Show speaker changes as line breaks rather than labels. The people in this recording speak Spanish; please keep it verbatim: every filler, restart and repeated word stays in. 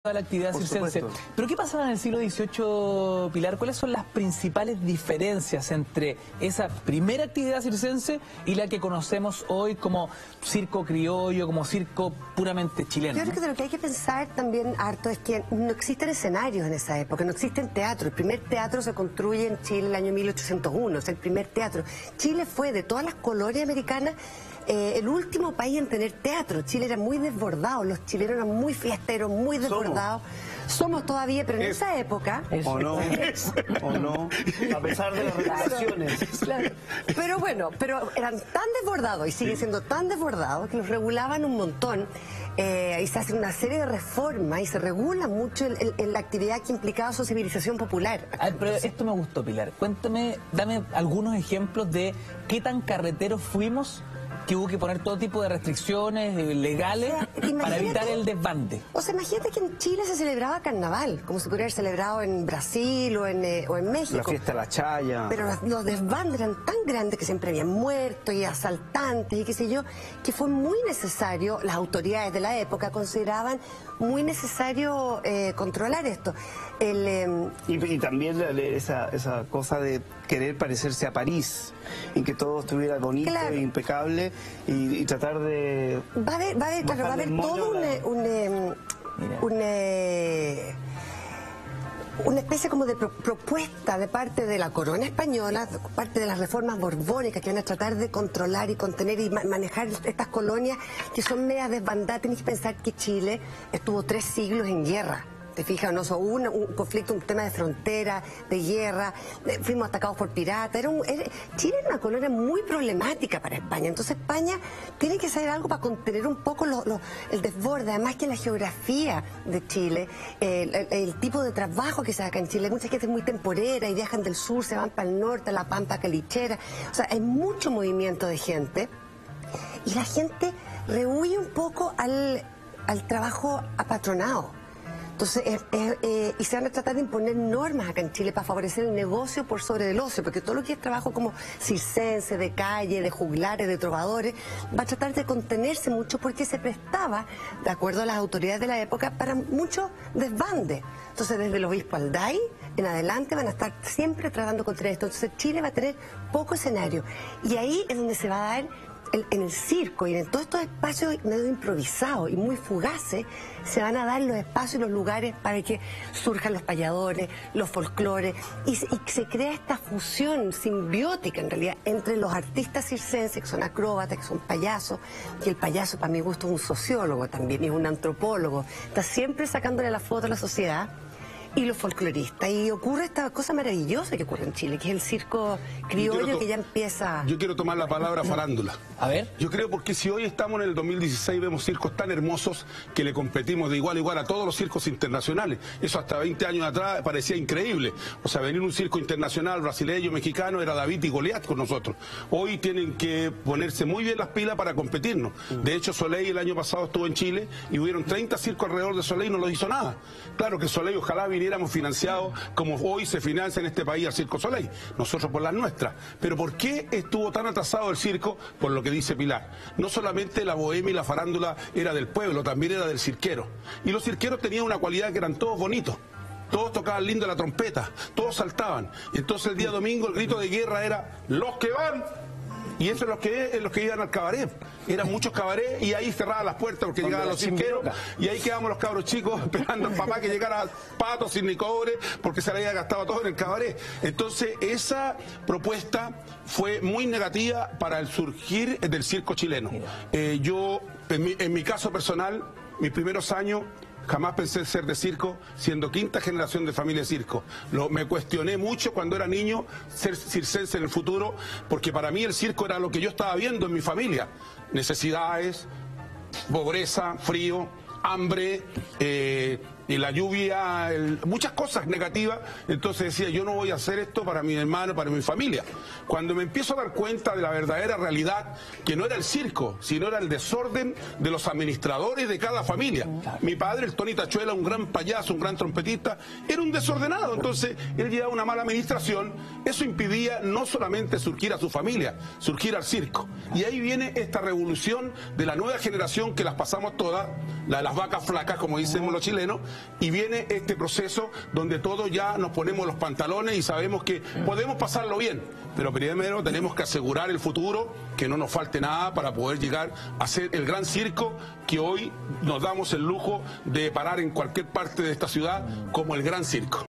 la actividad
Por
circense.
supuesto.
Pero ¿qué pasaba en el siglo dieciocho, Pilar? ¿Cuáles son las principales diferencias entre esa primera actividad circense y la que conocemos hoy como circo criollo, como circo puramente chileno?
Yo creo que de lo que hay que pensar también harto es que no existen escenarios en esa época, no existen teatros. El primer teatro se construye en Chile en el año mil ochocientos uno, es el primer teatro. Chile fue, de todas las colonias americanas, Eh, el último país en tener teatro. Chile era muy desbordado, los chilenos eran muy fiesteros, muy desbordados. Somos, Somos todavía, pero en
es,
esa época...
O no, o no, a pesar de las regulaciones.
Claro, claro. Pero bueno, pero eran tan desbordados y siguen siendo tan desbordados que los regulaban un montón. Eh, y se hacen una serie de reformas y se regula mucho el, el, el, la actividad que implicaba su civilización popular.
Ay, pero esto me gustó, Pilar. Cuéntame, dame algunos ejemplos de qué tan carreteros fuimos que hubo que poner todo tipo de restricciones legales, o sea, para evitar el desbande.
O sea, imagínate que en Chile se celebraba carnaval, como se podría haber celebrado en Brasil o en, eh, o en México.
La fiesta de la chaya.
Pero los, los desbandes eran tan grandes que siempre había muertos y asaltantes y qué sé yo, que fue muy necesario, las autoridades de la época consideraban muy necesario eh, controlar esto. El, eh,
y, y también esa, esa cosa de querer parecerse a París, y que todo estuviera bonito
claro.
e impecable, y, y tratar de...
Va a haber, va a haber, claro, va a haber todo un... un, un, un una especie como de pro propuesta de parte de la corona española, de parte de las reformas borbónicas que van a tratar de controlar y contener y ma manejar estas colonias que son medias desbandadas. Tenéis que pensar que Chile estuvo tres siglos en guerra. ¿Te fijas? No, hubo un, un conflicto, un tema de frontera, de guerra, eh, fuimos atacados por piratas. Era un, era, Chile era una colonia muy problemática para España. Entonces España tiene que hacer algo para contener un poco lo, lo, el desborde. Además que la geografía de Chile, eh, el, el tipo de trabajo que se hace en Chile, mucha gente es muy temporera y viajan del sur, se van para el norte, a la Pampa Calichera. O sea, hay mucho movimiento de gente y la gente rehuye un poco al, al trabajo apatronado. Entonces, eh, eh, eh, y se van a tratar de imponer normas acá en Chile para favorecer el negocio por sobre el ocio, porque todo lo que es trabajo como circense, de calle, de juglares, de trovadores, va a tratar de contenerse mucho porque se prestaba, de acuerdo a las autoridades de la época, para mucho desbande. Entonces, desde el obispo Alday en adelante van a estar siempre tratando contra esto. Entonces, Chile va a tener poco escenario. Y ahí es donde se va a dar... El, en el circo y en todos estos espacios medio improvisados y muy fugaces se van a dar los espacios y los lugares para que surjan los payadores, los folclores y, y se crea esta fusión simbiótica en realidad entre los artistas circenses que son acróbatas, que son payasos, y el payaso para mi gusto es un sociólogo también, es un antropólogo, está siempre sacándole la foto a la sociedad, y los folcloristas. Y ocurre esta cosa maravillosa que ocurre en Chile, que es el circo criollo que ya empieza...
Yo quiero tomar la palabra farándula.
A ver.
Yo creo porque si hoy estamos en el dos mil dieciséis vemos circos tan hermosos que le competimos de igual a igual a todos los circos internacionales. Eso hasta veinte años atrás parecía increíble. O sea, venir un circo internacional, brasileño, mexicano, era David y Goliat con nosotros. Hoy tienen que ponerse muy bien las pilas para competirnos. De hecho, Soleil el año pasado estuvo en Chile y hubieron treinta circos alrededor de Soleil y no lo hizo nada. Claro que Soleil ojalá viniéramos financiados como hoy se financia en este país al Circo Soleil, nosotros por las nuestras. Pero ¿por qué estuvo tan atrasado el circo? Por lo que dice Pilar. No solamente la bohemia y la farándula era del pueblo, también era del cirquero. Y los cirqueros tenían una cualidad que eran todos bonitos. Todos tocaban lindo la trompeta, todos saltaban. Entonces el día domingo el grito de guerra era ¡los que van! Y eso es lo que es los que iban al cabaret. Eran muchos cabarets y ahí cerraban las puertas porque llegaban los cirqueros y ahí quedamos los cabros chicos esperando al papá que llegara pato sin ni cobre porque se le había gastado todo en el cabaret. Entonces esa propuesta fue muy negativa para el surgir del circo chileno. Eh, yo, en mi, en mi caso personal, mis primeros años, jamás pensé ser de circo, siendo quinta generación de familia de circo. Lo, me cuestioné mucho cuando era niño ser circense en el futuro, porque para mí el circo era lo que yo estaba viendo en mi familia. Necesidades, pobreza, frío, hambre, eh, y la lluvia, el, muchas cosas negativas. Entonces decía, yo no voy a hacer esto para mi hermano, para mi familia. Cuando me empiezo a dar cuenta de la verdadera realidad, que no era el circo, sino era el desorden de los administradores de cada familia. Mi padre, el Tony Tachuela, un gran payaso, un gran trompetista, era un desordenado. Entonces él llevaba una mala administración. Eso impidía no solamente surgir a su familia, surgir al circo. Y ahí viene esta revolución de la nueva generación que las pasamos todas, la de las vacas flacas, como dicen los chilenos, y viene este proceso donde todos ya nos ponemos los pantalones y sabemos que podemos pasarlo bien, pero primero tenemos que asegurar el futuro, que no nos falte nada para poder llegar a ser el gran circo que hoy nos damos el lujo de parar en cualquier parte de esta ciudad como el gran circo.